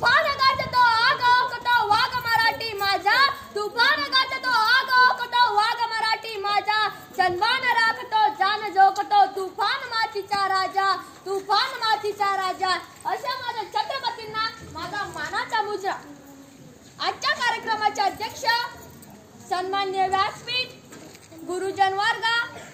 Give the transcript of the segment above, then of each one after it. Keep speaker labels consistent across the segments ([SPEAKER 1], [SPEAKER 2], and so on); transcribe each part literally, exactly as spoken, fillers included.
[SPEAKER 1] तुफान गाजतो आग ओकतो वाघ मराठी माझा, तुफान गाजतो आग ओकतो वाघ मराठी माझा, सन्मान राखतो जान जोखतो तुफान मातीचा राजा, तुफान मातीचा राजा. अशा माझ्या छत्रपतींना माझा मानाचा मुजरा. आजच्या कार्यक्रमाचे अध्यक्ष सन्माननीय व्यासपीठ, गुरुजन वर्ग,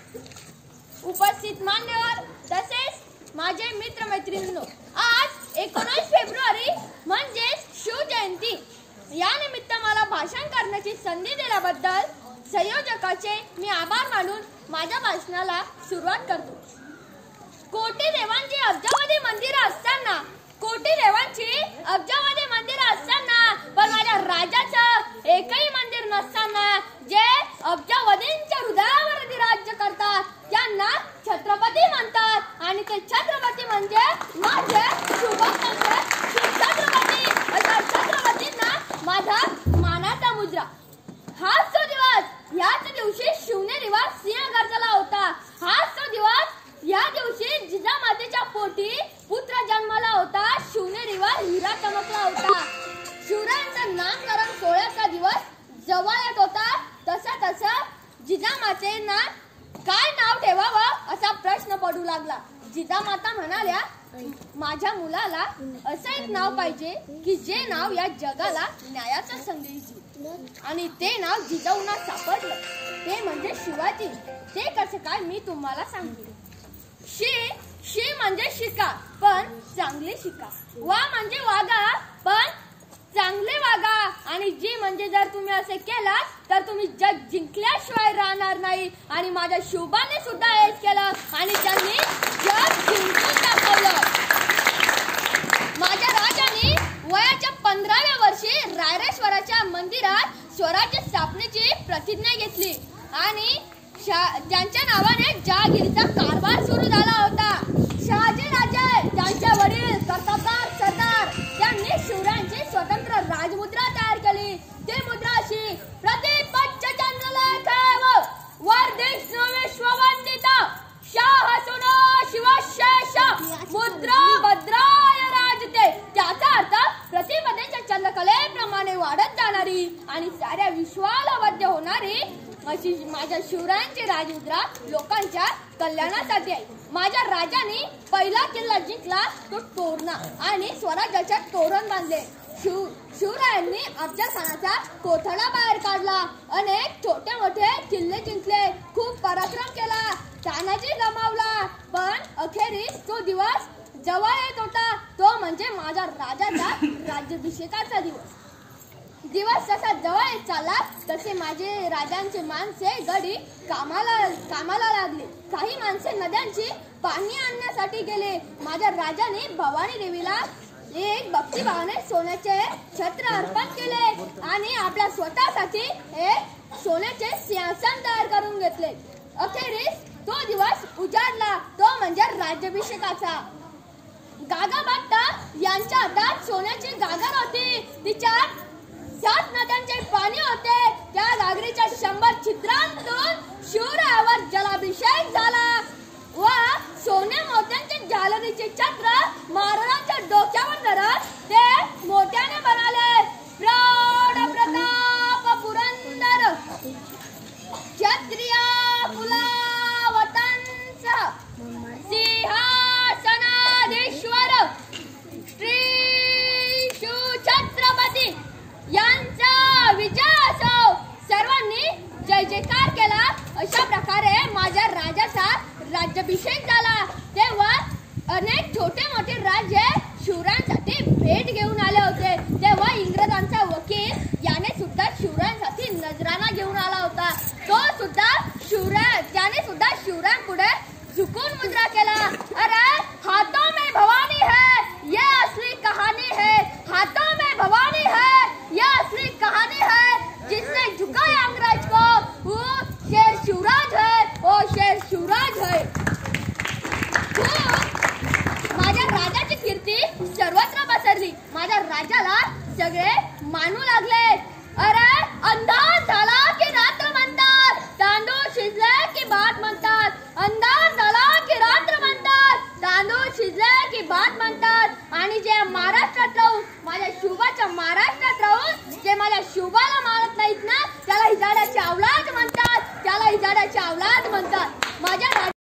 [SPEAKER 1] उपस्थित मान्यवर तसेच माझे मित्र मैत्रिणींनो, आज एकोणीस फेब्रुवारी म्हणजेच शिवजयंती या निमित्त मला भाषण करण्याची संधी दिल्याबद्दल संयोजकाचे मी आभार मानून माझ्या भाषणाला सुरुवात करतो. कोटी देवांची अब्जावधी मंदिरं असताना कोटी देवांची अब्जावधी मंदिरं असताना पण माझ्या राजाचं एकही मंदिर नसताना जे अब्जावधींच्या हृदयावर राज्य करतात त्यांना छत्रपती म्हणतात आणि ते छत्रपती म्हणजे माझे शुभमंत्र छत्रपती. अशा छत्रपतींना माझा मानाचा मुजरा. हाच तो दिवस, याच दिवशी शिवनेरीवर सिंह गरजला होता. हाच तो दिवस, या दिवशी जिजामातेच्या पोटी पुत्र जन्माला होता. शिवनेरीवर हिरा चमकला होता. शिवरायांचा नामकरण सोहळ्याचा दिवस जवळ येत होता. तसा तसा जिजामातेंना काय नाव ठेवावं असा प्रश्न पडू लागला. जिजामाता म्हणाल्या, माझ्या मुलाला असं एक नाव पाहिजे की जे नाव या जगाला न्यायाचा संदेश देईल. आणि ते नाव जिजाऊंना सापडलं. ते म्हणजे शिवाजी. ते कसं काय मी तुम्हाला सांगते. शी शी म्हणजे शिका पण चांगली शिका. वा म्हणजे वागा पण चांगले वागा. आणि जी म्हणजे जर तुम्ही असे केलात तर तुम्ही जग जिंकल्याशिवाय राहणार नाही. आणि माझ्या शिवबाने सुद्धा हेच केलं आणि त्यांनी जग जिंकून दाखवलं. माझ्या राजाने वयाच्या पंधराव्या वर्षी रायरेश्वराच्या मंदिरात स्वराज्य स्थापनेची प्रतिज्ञा घेतली आणि त्यांच्या नावाने जहागिरीचा कारभार सुरू झाला होता. शहाजी राजे त्यांच्या वडील प्रतापदार सरदार त्यांनी शिवरायांची स्वतंत्र राजमुद्रा तयार केली. ती मुद्रा अशी, प्रदीप पंचचंद्रलेखेव वर्धित विश्ववंदित शाहसुनो शिवशेष मुद्रा भद्राय राजते. त्याचा अर्थ प्रतिपदेच्या चंद्रकलेप्रमाणे वाढत जाणारी आणि साऱ्या विश्वाला वद्य होणारी अशी माझ्या शिवरायांची राजमुद्रा लोकांच्या कल्याणासाठी आहे. माझ्या राजाने पहिला किल्ला जिंकला तो तोरणा आणि स्वराज्याच्या तोरण बांधले. शिव शिवरायांनी अफजल खानाचा कोथळा बाहेर काढला. अनेक छोटे मोठे किल्ले जिंकले. खूप पराक्रम केला. तानाजी गमावला. पण अखेरीस तो दिवस जवळ येत होता. तो म्हणजे माझ्या राजाचा राज्याभिषेकाचा दिवस. दिवस जसा जवळ येत चालला तसे माझे राजांचे माणसे गडी कामाला कामाला लागले. काही माणसे नद्यांची पाणी आणण्यासाठी गेले. माझ्या राजाने भवानी देवीला एक भक्तिभावाने सोन्याचे छत्र अर्पण केले आणि आपल्या स्वतःसाठी एक सोन्याचे सिंहासन तयार करून घेतले. अखेरीस तो दिवस उजाडला. तो म्हणजे राज्याभिषेकाचा. गागा भट्ट यांच्या हातात सोन्याची गागर होती. तिच्यात सात नद्यांचे पाणी होते. त्या गागरीच्या शंभर छिद्रांतून शिवरायावर जलाभिषेक झाला व सोने मोत्यांचे झालरीचे छत्र महाराजांच्या डोक्यावर धरत ते मोत्याने बनाले. प्रौढ प्रताप पुरंदर क्षत्रिय कुलावतंस सिंहासनाधीश्वर श्री शिवछत्रपती यांचा विजय असो. सर्वांनी जय जयकार केला. अशा प्रकारे माझ्या राजाचा राज्याभिषेक झाला. तेव्हा अनेक छोटे मोठे राज्य शिवरायांसाठी भेट घेऊन आले होते. तेव्हा इंग्रजांचा वकील याने सुद्धा शिवरायांसाठी नजराना घेऊन आला होता. तो सुद्धा शिवराय त्याने सुद्धा शिवरायांपुढे झुकून मुद्रा केला. अरे हाथों में भवानी है ये असली कहानी है. हाथों में भवानी है ये असली कहानी है. जिसने झुकाया अंग्रेज को वो शेर शिवराज है. वो शेर शिवराज है. माझ्या राजाची कीर्ती सर्वत्र पसरली. माझ्या राजाला सगळे मानू लागले. अरे अंधार झाला की रात्र म्हणतात. तांदूळ शिजले की भात म्हणतात. अंधार झाला की रात्र म्हणतात. तांदूळ शिजले की भात म्हणतात. आणि जे महाराष्ट्रातलं माझ्या शिवबाच्या महाराष्ट्रात राहून जे माझ्या शिवबाला मारत नाहीत ना त्याला हिजाड्याची अवलाद म्हणतात, त्याला हिजाड्याची अवलाद म्हणतात. माझ्या